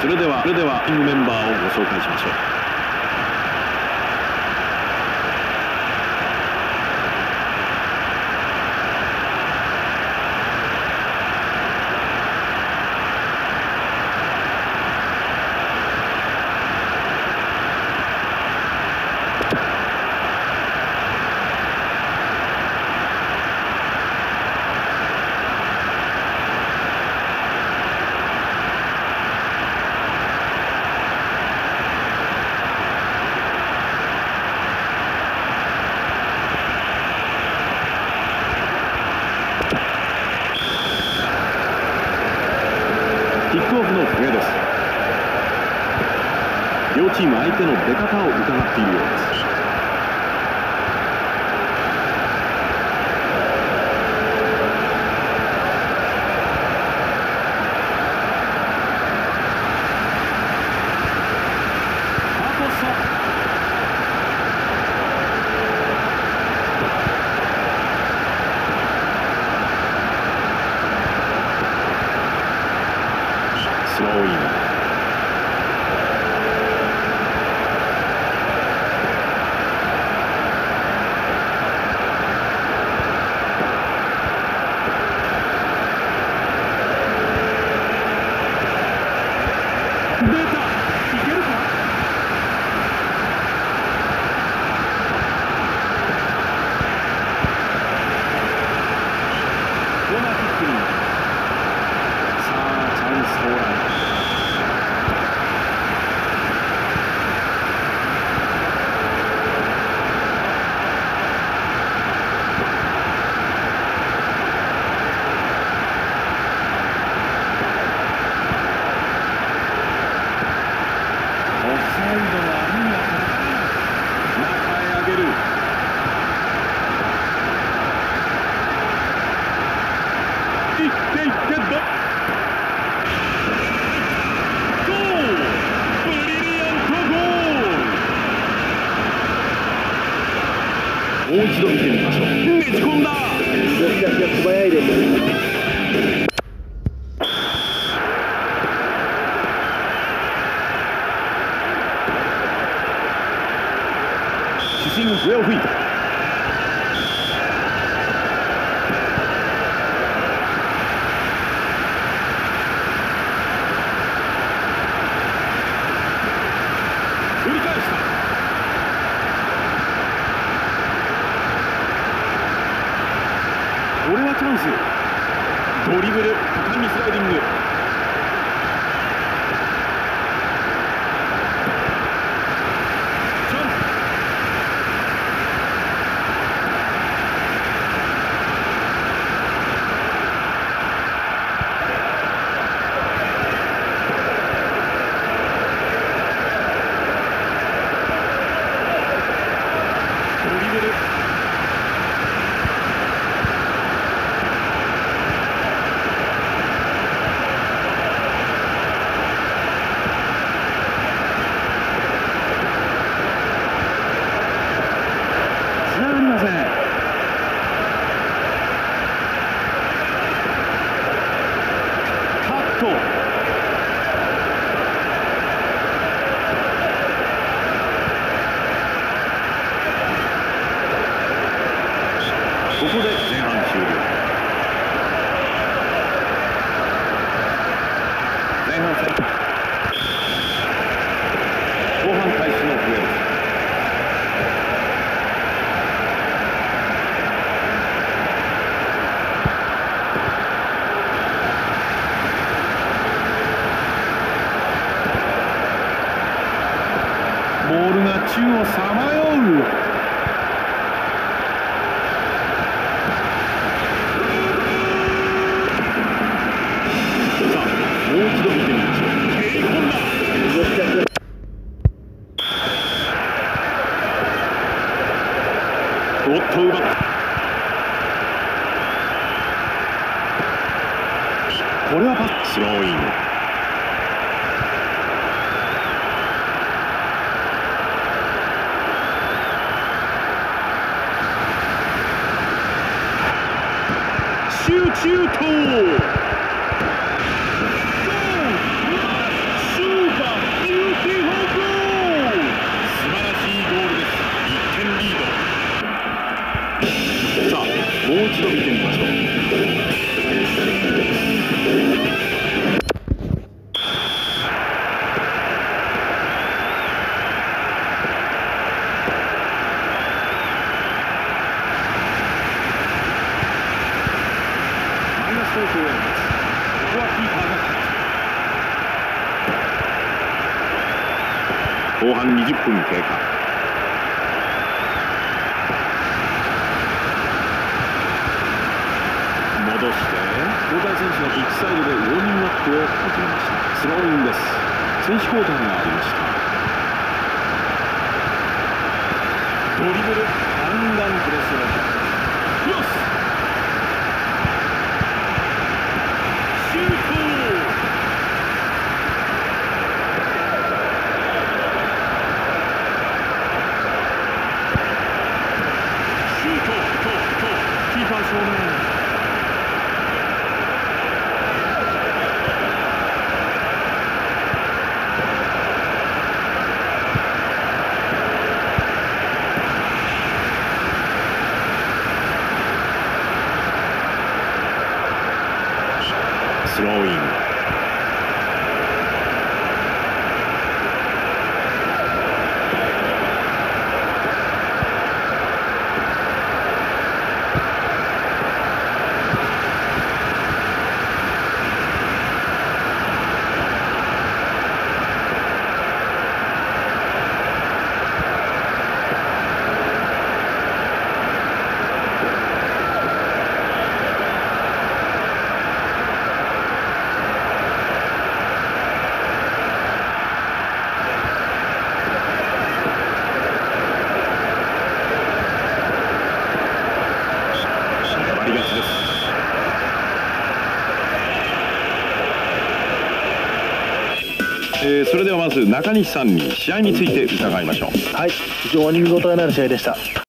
それではチームメンバーをご紹介しましょう。キックオフの笛です。両チーム相手の出方を伺っているようです。スローイン。出た、いけるか。コーナーキックに。さあチャンス到来。もう一度見てみましょう。ねじ込んだ。動き出しが素早いです。主審笛を吹いた。振り返した。これはチャンス。ドリブル、果敢にスライディング。ドリブル。ここで前半終了。前半戦後半開始の笛です。ボールが宙をさまよう。もう一度見てみましょう。蹴り込んだ。おっと奪った。これはパス。スローイン。シュート。シュー後半20分経過。戻して交代選手がピッチサイドでウォーミングアップを始めました。スローインです。選手交代がありました。ドリブル、ガンガンプレスをクロス、シュート。シュート、キーパー正面。スローイン。それではまず中西さんに試合について伺いましょう。 はい、非常に見応えのある試合でした。